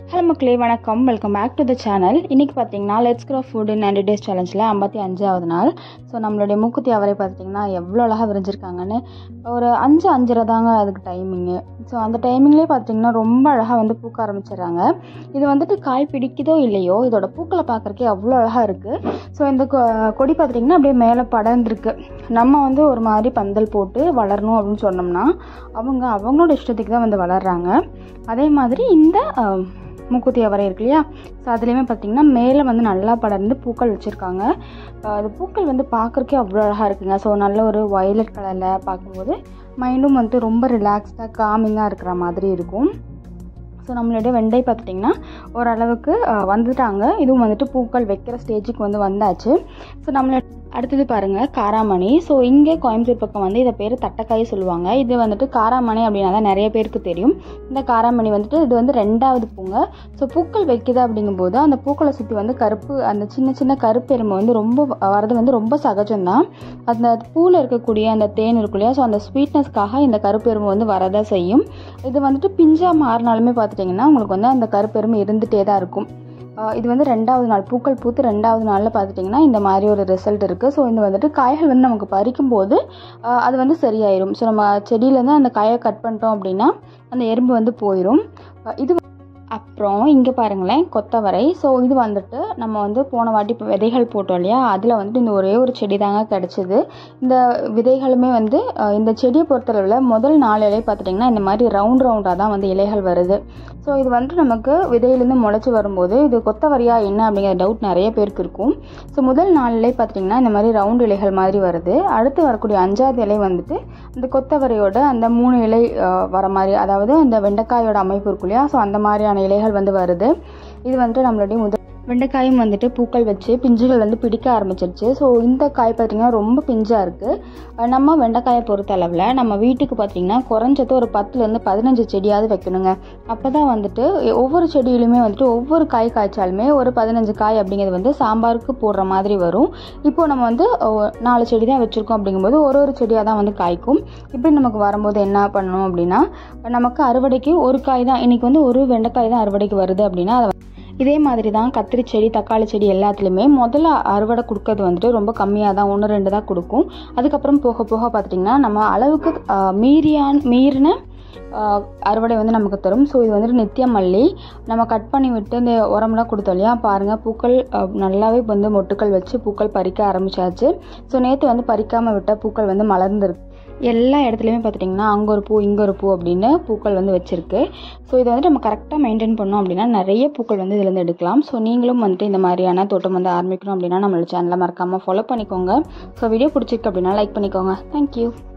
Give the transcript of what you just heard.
Hello மக்களே, வணக்கம். Welcome back to the channel. இன்றைக்கி பார்த்தீங்கன்னா let's grow food in 90 days சேலஞ்சில் 55வது நாள். ஸோ நம்மளுடைய மூக்குத்தி அவரை பார்த்திங்கன்னா எவ்வளோ அழகாக விரிஞ்சிருக்காங்கன்னு. ஒரு 5-5:30 தாங்க அதுக்கு டைமிங்கு. ஸோ அந்த டைமிங்லேயே பார்த்திங்கன்னா ரொம்ப அழகாக வந்து பூக்க ஆரம்பிச்சிடுறாங்க. இது வந்துட்டு காய் பிடிக்குதோ இல்லையோ, இதோட பூக்களை பார்க்குறக்கே அவ்வளோ அழகாக இருக்குது. ஸோ இந்த கொடி பார்த்திங்கன்னா அப்படியே மேலே படர்ந்துருக்கு. நம்ம வந்து ஒரு மாதிரி பந்தல் போட்டு வளரணும் அப்படின்னு சொன்னோம்னா அவங்களோட இஷ்டத்துக்கு தான் வந்து வளர்கிறாங்க. அதே மாதிரி இந்த மூக்குத்தி அவரை இருக்கு இல்லையா, ஸோ அதுலேயுமே பார்த்திங்கன்னா மேலே வந்து நல்லா படர்ந்து பூக்கள் வச்சுருக்காங்க. அது பூக்கள் வந்து பார்க்குறக்கே அவ்வளோ அழகாக இருக்குங்க. ஸோ நல்ல ஒரு வயலட் கலரில் பார்க்கும்போது மைண்டும் வந்து ரொம்ப ரிலாக்ஸ்டாக காமிங்காக இருக்கிற மாதிரி இருக்கும். ஸோ நம்மளுடைய வெண்டை பார்த்துட்டிங்கன்னா ஓரளவுக்கு வந்துட்டாங்க. இதுவும் வந்துட்டு பூக்கள் வைக்கிற ஸ்டேஜுக்கு வந்து வந்தாச்சு. ஸோ நம்மளோட அடுத்தது பாருங்கள் காராமணி. ஸோ இங்கே கோயம்புத்தூர் பக்கம் வந்து இதை பேர் தட்டைக்காய் சொல்லுவாங்க. இது வந்துட்டு காராமணி அப்படின்னா தான் நிறைய பேருக்கு தெரியும். இந்த காராமணி வந்துட்டு இது வந்து 2வது பூங்க. ஸோ பூக்கள் வைக்குது அப்படிங்கும்போது அந்த பூக்களை சுற்றி வந்து கருப்பு அந்த சின்ன சின்ன கருப்பெருமை வந்து ரொம்ப வரது வந்து ரொம்ப சகஜம்தான். அந்த பூவில் இருக்கக்கூடிய அந்த தேன் இருக்கும் இல்லையா, ஸோ அந்த ஸ்வீட்னஸ்க்காக இந்த கருப்பெருமை வந்து வரதான் செய்யும். இது வந்துட்டு பிஞ்சாக மாறினாலுமே பார்த்துட்டிங்கன்னா உங்களுக்கு வந்து அந்த கருப்பெருமை இருந்துகிட்டே தான் இருக்கும். இது வந்து 2வது நாள் பூக்கள் பூத்து 2வது நாளில் பார்த்துட்டிங்கன்னா இந்த மாதிரி ஒரு ரிசல்ட் இருக்குது. ஸோ இது வந்துட்டு காய்கள் வந்து நமக்கு பறிக்கும்போது அது வந்து சரியாயிடும். ஸோ நம்ம செடியிலேருந்து அந்த காயை கட் பண்ணிட்டோம் அப்படின்னா அந்த எறும்பு வந்து போயிடும். இது அப்புறம் இங்கே பாருங்களேன் கொத்தவரை. ஸோ இது வந்துட்டு நம்ம வந்து போன வாட்டி விதைகள் போட்டோம் இல்லையா, அதில் வந்துட்டு இந்த ஒரே ஒரு செடி தாங்க கிடச்சிது. இந்த விதைகளுமே வந்து இந்த செடியை பொறுத்தளவில் முதல் 4 இலை பார்த்துட்டிங்கன்னா இந்த மாதிரி ரவுண்டாக தான் வந்து இலைகள் வருது. ஸோ இது வந்துட்டு நமக்கு விதையிலேருந்து முளைச்சி வரும்போது இது கொத்தவரையா என்ன அப்படிங்கிற டவுட் நிறைய பேருக்கு இருக்கும். ஸோ முதல் 4 இலை பார்த்திங்கன்னா இந்த மாதிரி ரவுண்ட் இலைகள் மாதிரி வருது. அடுத்து வரக்கூடிய 5வது இலை வந்துட்டு இந்த கொத்தவரையோட அந்த 3 இலை வர மாதிரி, அதாவது அந்த வெண்டைக்காயோட அமைப்பு இருக்கும் இல்லையா, ஸோ அந்த மாதிரியான இலைகள் வந்து வருது. இது வந்துட்டு நம்மளுடைய வெண்டைக்காயும் வந்துட்டு பூக்கள் வச்சு பிஞ்சுகள் வந்து பிடிக்க ஆரம்பிச்சிருச்சு. ஸோ இந்த காய் பார்த்திங்கன்னா ரொம்ப பிஞ்சாக இருக்குது. நம்ம வெண்டைக்காயை பொறுத்த அளவில் நம்ம வீட்டுக்கு பார்த்திங்கன்னா குறைஞ்சது ஒரு 10லேருந்து 15 செடியாவது வைக்கணுங்க. அப்போ தான் வந்துட்டு ஒவ்வொரு செடியிலுமே வந்துட்டு ஒவ்வொரு காய் காய்ச்சாலுமே ஒரு 15 காய் அப்படிங்கிறது வந்து சாம்பாருக்கு போடுற மாதிரி வரும். இப்போது நம்ம வந்து 4 செடி தான் வச்சுருக்கோம் அப்படிங்கும்போது ஒரு செடியாக தான் வந்து காய்க்கும். இப்படி நமக்கு வரும்போது என்ன பண்ணணும் அப்படின்னா, நமக்கு அறுவடைக்கு ஒரு காய் தான் இன்றைக்கி வந்து ஒரு வெண்டைக்காய் தான் அறுவடைக்கு வருது அப்படின்னா இதே மாதிரி தான் கத்திரி செடி தக்காளி செடி எல்லாத்துலேயுமே முதல்ல அறுவடை கொடுக்கறது வந்துட்டு ரொம்ப கம்மியாக தான் 1-2 தான் கொடுக்கும். அதுக்கப்புறம் போக போக பார்த்திட்டிங்கன்னா நம்ம அளவுக்கு மீறின அறுவடை வந்து நமக்கு தரும். ஸோ இது வந்துட்டு நித்திய மல்லி நம்ம கட் பண்ணி விட்டு இந்த உரம்லாம் கொடுத்தோம் இல்லையா, பாருங்கள் பூக்கள் நல்லாவே வந்து மொட்டுக்கள் வச்சு பூக்கள் பறிக்க ஆரம்பிச்சாச்சு. ஸோ நேற்று வந்து பறிக்காமல் விட்ட பூக்கள் வந்து மலர்ந்துருக்கு. எல்லா இடத்துலையுமே பார்த்துட்டிங்கன்னா அங்கே ஒரு பூ இங்கே ஒரு பூ அப்படின்னு பூக்கள் வந்து வச்சுருக்கு. ஸோ இதை வந்துட்டு நம்ம கரெக்டாக மெயின்டைன் பண்ணோம் அப்படின்னா நிறைய பூக்கள் வந்து இதுலேருந்து எடுக்கலாம். ஸோ நீங்களும் வந்துட்டு இந்த மாதிரியான தோட்டம் வந்து ஆரம்பிக்கணும் அப்படின்னா நம்மளோட சேனலை மறக்காமல் ஃபாலோ பண்ணிக்கோங்க. ஸோ வீடியோ பிடிச்சிருக்கு அப்படின்னா லைக் பண்ணிக்கோங்க. தேங்க்யூ.